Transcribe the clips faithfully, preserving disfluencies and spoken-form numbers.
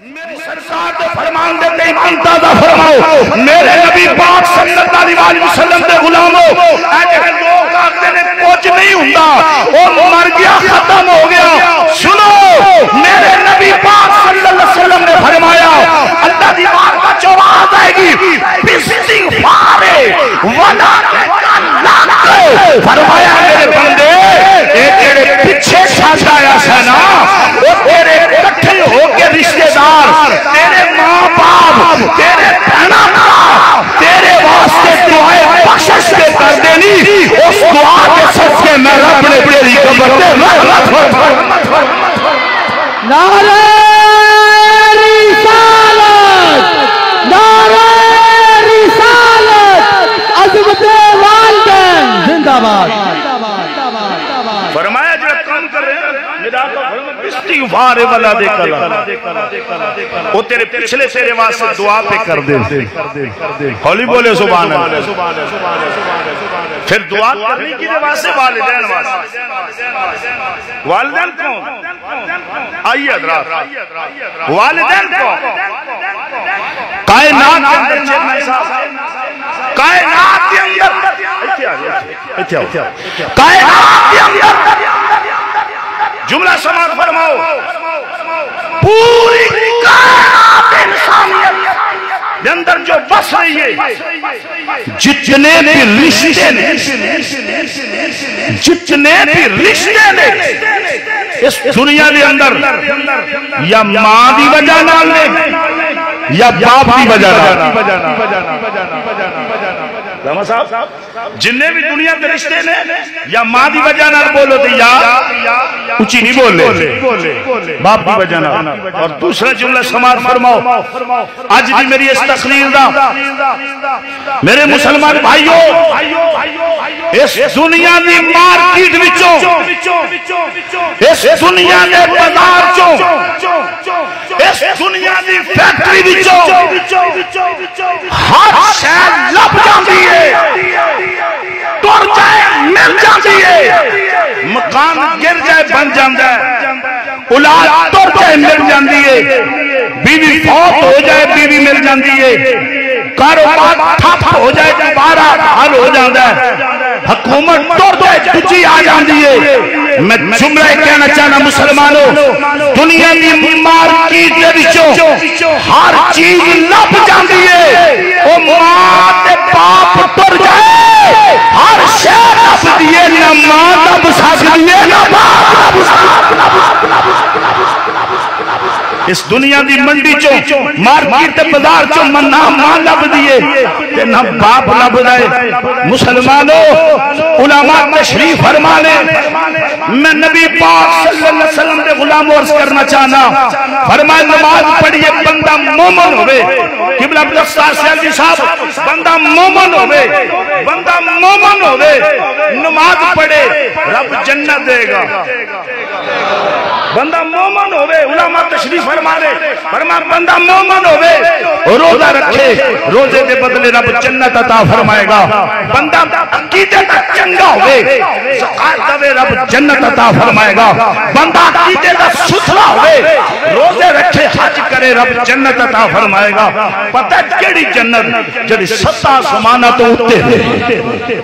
میری سرکار تو فرمان دیتے ایمان تازہ فرماؤ میرے نبی پاک صلی اللہ علیہ وسلم دے غلاموں اگر لوگ آگے نے پوچھ نہیں ہوتا وہ مر گیا ختم ہو گیا سنو میرے نبی پاک صلی اللہ علیہ وسلم نے فرمایا اللہ دی بار کا چوبات آئے گی باستغفار ولا فرمایا میرے بندے اے تیرے پیچھے چھاٹ آیا سنا وہ تیرے اکٹھے ہو کے رشتے دار تیرے ماں باپ تیرے بہنا باپ تیرے واسطے دعائیں بخشش کے کر دینی اس دعا کے صدقے میں رب نے تیری قبر دے رحمت نعرہ رسالت نعرہ رسالت عظمت والدین زندہ باد فرمایا جو کام کر رہے ہیں استغفار والا دے کلا وہ تیرے پچھلے تیرے واسطے دعا پہ کر دے ہولی بولے سبحان اللہ پھر دعا کرنے کی دے واسطے والدین واسطے والدین کون آئیے حضرات والدین کون کائنات کے اندر چلنا صاحب کائنات کے اندر کائنات کے اندر جملہ سماعت فرماؤ پوری کائنات انسانیت کے اندر جو بس رہی ہے جتنے بھی رشتے نے جتنے بھی رشتے نے اس دنیا کے اندر یا ماں دی وجہ نال نے یا باپ دی وجہ نال جننے بھی دنیا کے رشتے نے یا ماں دی وجہ نال بولو تو یا اچھی نہیں بولے باپ دی وجہ نال اور دوسرا جملہ سماعت فرماؤ آج بھی میری اس تقریر دا میرے مسلمان بھائیو اس دنیا دی مارکیٹ وچوں اس دنیا دے بازار چوں اس دنیا دی فیکٹری وچوں ہر شے لب جاندی ہے ٹر جائے مل جاندی ہے مکان گر جائے بن جاندا ہے اولاد ٹر جائے مل جاندی ہے بیوی فوت ہو جائے بیوی مل جاندی ہے کاروبار ٹھپ ہو جائے دوبارہ حل ہو جاندا ہے حکومت ٹر جائے دوجی آ جاندی ہے میں جملہ کہنا چاہنا مسلمانوں دنیا دی مارکیٹ دے وچوں ہر چیز لب جاندی ہے او ماں تے باپ ٹر جائے ہر شے لب دیے نہ ماں لب سکدی ہے نہ باپ لب سکدی اس دنیا دی منڈی چوں مارکیٹ بازار چوں منا ماں لب دیے تے نہ باپ لب دے مسلمانوں علماء تشریف فرما لے میں نبی پاک صلی اللہ علیہ وسلم دے غلام عرض کرنا چاہنا فرمائے نماز پڑھیے بندہ مومن ہوئے قبلہ دستار سیالجی صاحب بندہ مومن ہوئے بندہ مومن ہوئے نماز پڑھے رب جنت دے گا بندہ مومن ہوئے علماء تشریف فرما لے فرما بندہ مومن ہوئے روزہ رکھے روزے دے بدلے رب جنت عطا فرمائے گا بندہ عقیدے دا چنگا ہوئے زکات دے رب جنت عطا فرمائے گا بندہ عقیدے دا ستھرا ہوئے روزے رکھے حج کرے رب جنت عطا فرمائے گا پتہ کیڑی جنت جڑی ستا آسماناں تو اٹھتے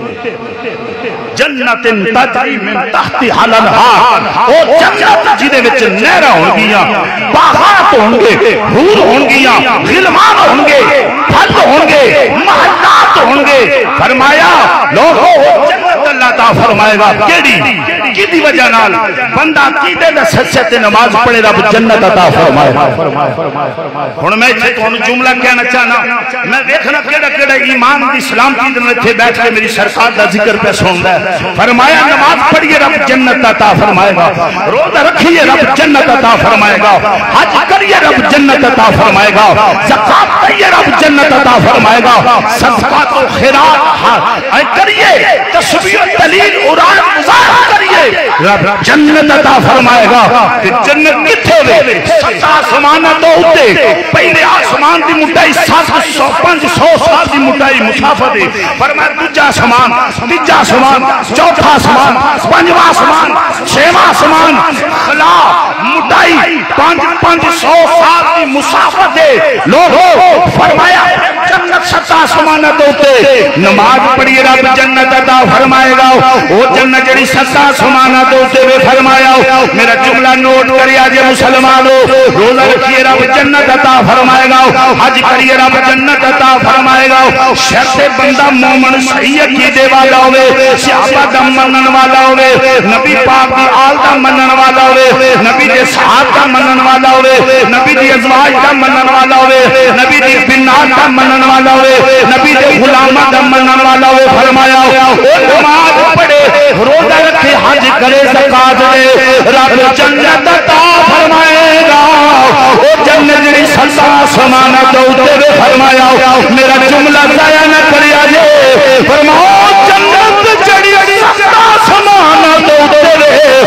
جنت تجری من تحت الانہار او جنت جدے وچ نہراں ہون گیاں باغات ہون گے حور ہون گیاں غلمان ہون گے پھل ہون گے محلات ہون گے فرمایا لوگو جنت اللہ عطا فرمائے گا کیڑی کیدی وجہ نال بندہ عقیدے دا سچے تے نماز پڑھے رب جنت عطا فرمائے گا ہن میں تے تانوں جملہ کہنا چاہنا میں دیکھنا کیڑا کیڑا ایمان دی سلامتی دے تے بیٹھ کے میری سرکار دا ذکر پہ سندا ہے فرمایا نماز پڑھیے رب جنت عطا فرمائے گا روزہ رکھیے رب جنت عطا فرمائے گا حج کریے رب جنت عطا فرمائے گا زکات دیے رب جنت عطا فرمائے گا صدقات و خیرات اے کریے تسبیح و تہلیل قرآن مظاہرہ کریے رب جنت عطا فرمائے گا کہ جنت کتھے ہوئے سات آسماناں تو اٹھے پہلے آسمان دی مٹائی سات سو پانچ سو سال دی مٹائی مسافت ہے فرمایا دوجا آسمان تیجا آسمان چوتھا آسمان پنجواں آسمان چھواں آسمان خلا مٹائی پانچ پانچ سو سال دی مسافت ہے لوگو فرمایا جنت ستا سمانہ دوتے نماز پڑھی رب جنت عطا فرمائے گا وہ جنت جڑی ستا سمانہ دوتے ہوئے فرمایا میرا جملہ نوٹ کری آج مسلمانوں روزہ رکھیے رب جنت عطا فرمائے گا حج کریے رب جنت عطا فرمائے گا شرط بندہ مومن صحیح عقیدے والا ہوئے صحابہ دا منن والا ہوئے نبی پاک دی آل دا منن والا ہوئے نبی دے صحاب دا منن والا ہوئے نبی دی ازواج دا منن والا ہوئے نبی دی بنات دا منن والا ہوئے نبی دے غلامہ دا منن والا ہوئے فرمایا او نماز پڑھے روزہ رکھے حج کرے زکات دے رب جنت عطا فرمائے گا او جنت جڑی ستا سمانہ دوتے ہوئے فرمایا میرا جملہ ضائع نہ کریا جے فرماؤ جنت جڑی ستا سمانہ دوتے ہوئے